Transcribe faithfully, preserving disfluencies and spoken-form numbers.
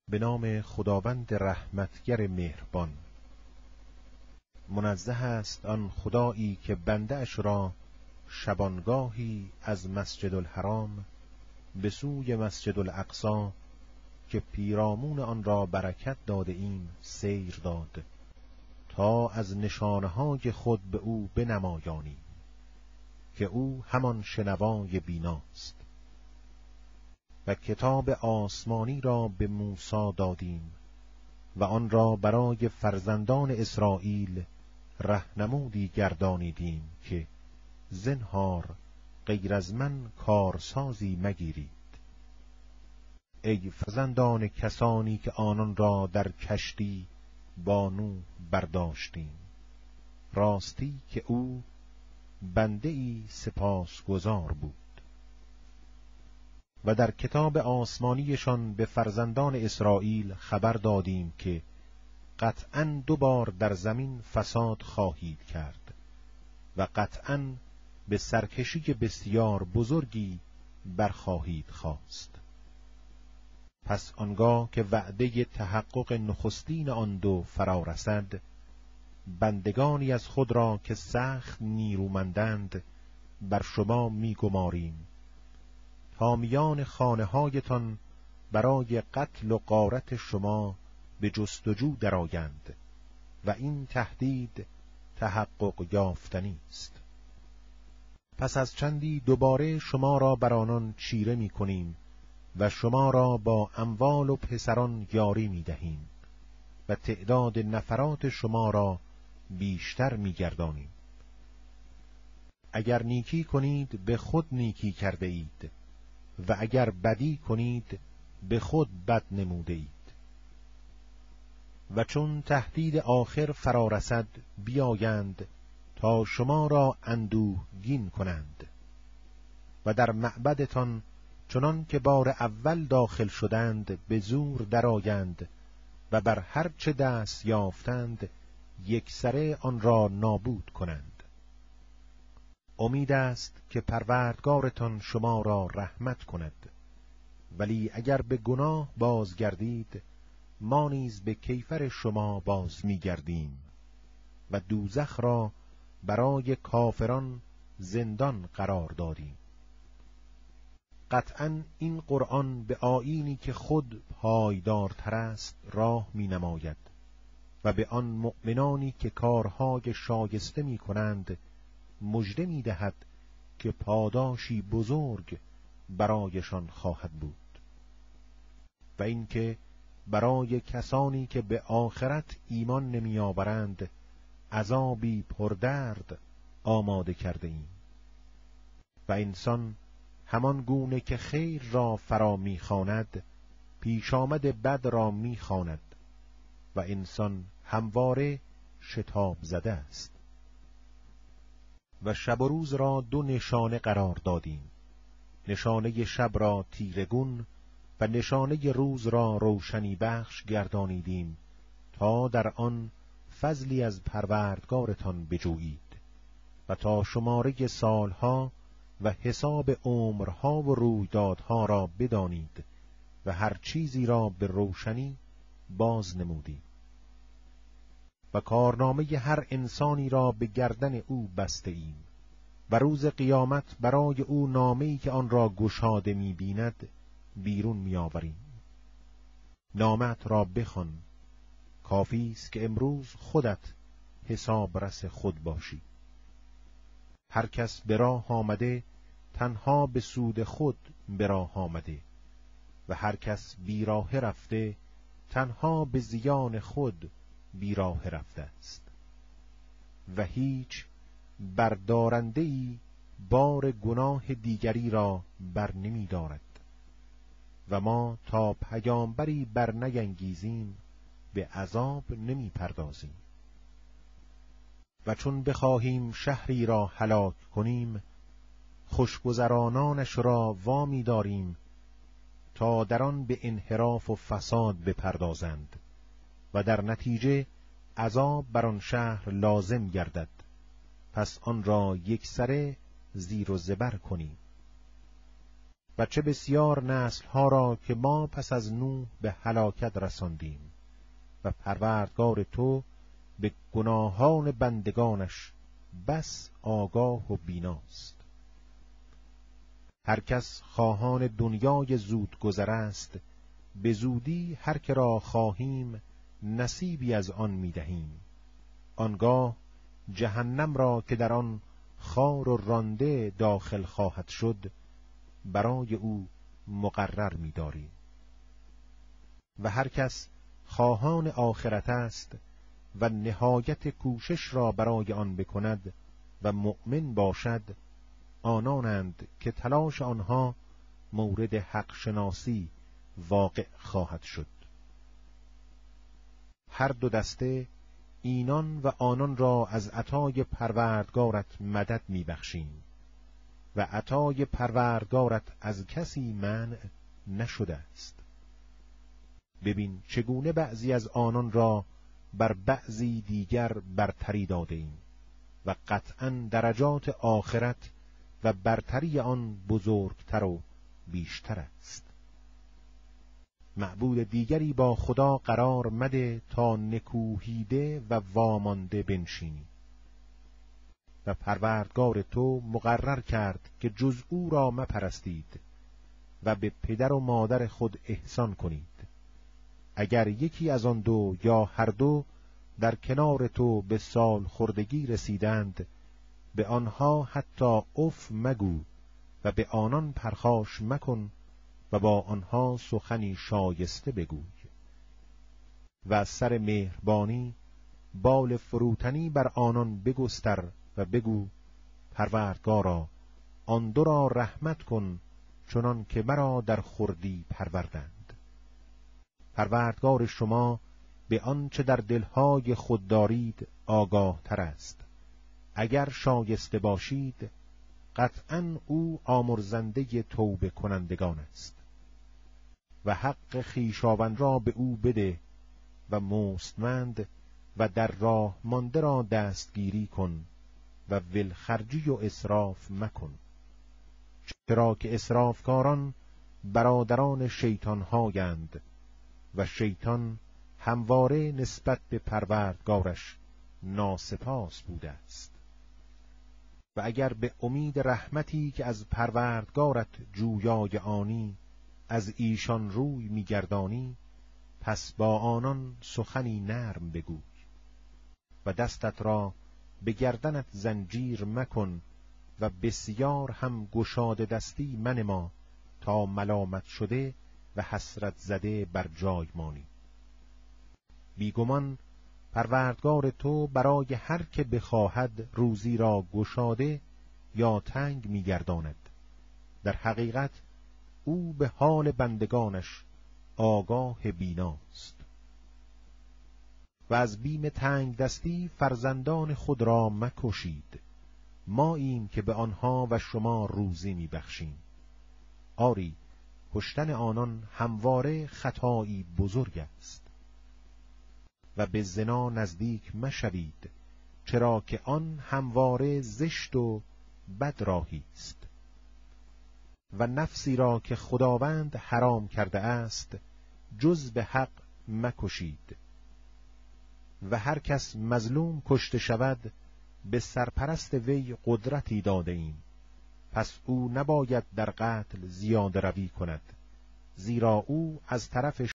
به نام خداوند رحمتگر مهربان. منزه است آن خدایی که بنده اش را شبانگاهی از مسجد الحرام به سوی مسجد الاقصی که پیرامون آن را برکت داده ایم سیر داد تا از نشانه‌های خود به او بنمایانیم که او همان شنوای بیناست. و کتاب آسمانی را به موسی دادیم و آن را برای فرزندان اسرائیل رهنمودی گردانیدیم که زنهار غیر از من کارسازی مگیرید. ای فرزندان کسانی که آنان را در کشتی با نوح برداشتیم، راستی که او بنده ای سپاسگزار بود. و در کتاب آسمانیشان به فرزندان اسرائیل خبر دادیم که قطعاً دو بار در زمین فساد خواهید کرد و قطعاً به سرکشی بسیار بزرگی برخواهید خواست. پس آنگاه که وعده تحقق نخستین آن دو فرا رسد، بندگانی از خود را که سخت نیرومندند بر شما می‌گماریم تا میان خانه هایتان برای قتل و غارت شما به جستجو درآیند و این تهدید تحقق یافتنی است. پس از چندی دوباره شما را بر آنان چیره می کنیم و شما را با اموال و پسران یاری می دهیم و تعداد نفرات شما را بیشتر می گردانیم. اگر نیکی کنید به خود نیکی کرده اید و اگر بدی کنید به خود بد نموده اید. و چون تهدید آخر فرا رسد بیایند تا شما را اندوهگین کنند و در معبدتان چنان که بار اول داخل شدند به زور درآیند و بر هر چه دست یافتند یکسره آن را نابود کنند. امید است که پروردگارتان شما را رحمت کند، ولی اگر به گناه بازگردید ما نیز به کیفر شما باز می‌گردیم و دوزخ را برای کافران زندان قرار دادیم. قطعاً این قرآن به آیینی که خود پایدارتر است راه می‌نماید و به آن مؤمنانی که کارهای شایسته می‌کنند مژده می‌دهد که پاداشی بزرگ برایشان خواهد بود. و اینکه برای کسانی که به آخرت ایمان نمی‌آورند عذابی پردرد آماده کرده ایم. و انسان همان گونه که خیر را فرا می‌خواند پیش آمد بد را می‌خواند و انسان همواره شتاب زده است. و شب و روز را دو نشانه قرار دادیم، نشانه شب را تیرگون و نشانه روز را روشنی بخش گردانیدیم تا در آن فضلی از پروردگارتان بجویید و تا شماره سالها و حساب عمرها و رویدادها را بدانید و هر چیزی را به روشنی باز نمودیم. و کارنامه هر انسانی را به گردن او بسته ایم و روز قیامت برای او نامه‌ای که آن را گشاده می بیند بیرون می آوریم. نامت را بخوان، کافی است که امروز خودت حساب رس خود باشی. هر کس به راه آمده تنها به سود خود به راه آمده و هر کس بیراه رفته تنها به زیان خود بیراه رفته است و هیچ بردارنده‌ای بار گناه دیگری را بر نمی دارد و ما تا پیامبری بر نینگیزیم به عذاب نمی پردازیم. و چون بخواهیم شهری را هلاک کنیم خوشگذرانانش را وامی داریم تا در آن به انحراف و فساد بپردازند و در نتیجه عذاب بر آن شهر لازم گردد، پس آن را یکسره زیر و زبر کنیم. و چه بسیار نسل‌ها را که ما پس از نوح به هلاکت رساندیم و پروردگار تو به گناهان بندگانش بس آگاه و بیناست. هر کس خواهان دنیای زود گذر است، به زودی هر که را خواهیم نصیبی از آن می‌دهیم. آنگاه جهنم را که در آن خار و رانده داخل خواهد شد برای او مقرر می‌داریم. و هر کس خواهان آخرت است و نهایت کوشش را برای آن بکند و مؤمن باشد، آنانند که تلاش آنها مورد حق شناسی واقع خواهد شد. هر دو دسته اینان و آنان را از عطای پروردگارت مدد میبخشیم و عطای پروردگارت از کسی منع نشده است. ببین چگونه بعضی از آنان را بر بعضی دیگر برتری داده ایم و قطعاً درجات آخرت و برتری آن بزرگتر و بیشتر است. معبود دیگری با خدا قرار مده تا نکوهیده و وامانده بنشینی و پروردگار تو مقرر کرد که جز او را مپرستید و به پدر و مادر خود احسان کنید. اگر یکی از آن دو یا هر دو در کنار تو به سال خردگی رسیدند، به آنها حتی اف مگو و به آنان پرخاش مکن و با آنها سخنی شایسته بگوی و از سر مهربانی بال فروتنی بر آنان بگستر و بگو پروردگارا آن دو را رحمت کن چنان که مرا در خردی پروردند. پروردگار شما به آنچه در دلهای خود دارید آگاه تر است. اگر شایسته باشید قطعاً او آمرزنده توبه کنندگان است. و حق خویشاوند را به او بده و مستمند و در راه مانده را دستگیری کن و ولخرجی و اسراف مکن، چرا که اسرافکاران برادران شیطان هایند و شیطان همواره نسبت به پروردگارش ناسپاس بوده است. و اگر به امید رحمتی که از پروردگارت جویای آنی از ایشان روی میگردانی، پس با آنان سخنی نرم بگوی و دستت را به گردنت زنجیر مکن و بسیار هم گشاده دستی منما تا ملامت شده و حسرت زده بر جای مانی. بیگمان پروردگار تو برای هر که بخواهد روزی را گشاده یا تنگ می‌گرداند. در حقیقت او به حال بندگانش آگاه بیناست. و از بیم تنگ دستی فرزندان خود را مکشید، ما ایم که به آنها و شما روزی می‌بخشیم. آری کشتن آنان همواره خطایی بزرگ است. و به زنا نزدیک مشوید، چرا که آن همواره زشت و بد راهی است. و نفسی را که خداوند حرام کرده است جز به حق مکشید. و هر کس مظلوم کشته شود به سرپرست وی قدرتی داده ایم، پس او نباید در قتل زیاده روی کند، زیرا او از طرف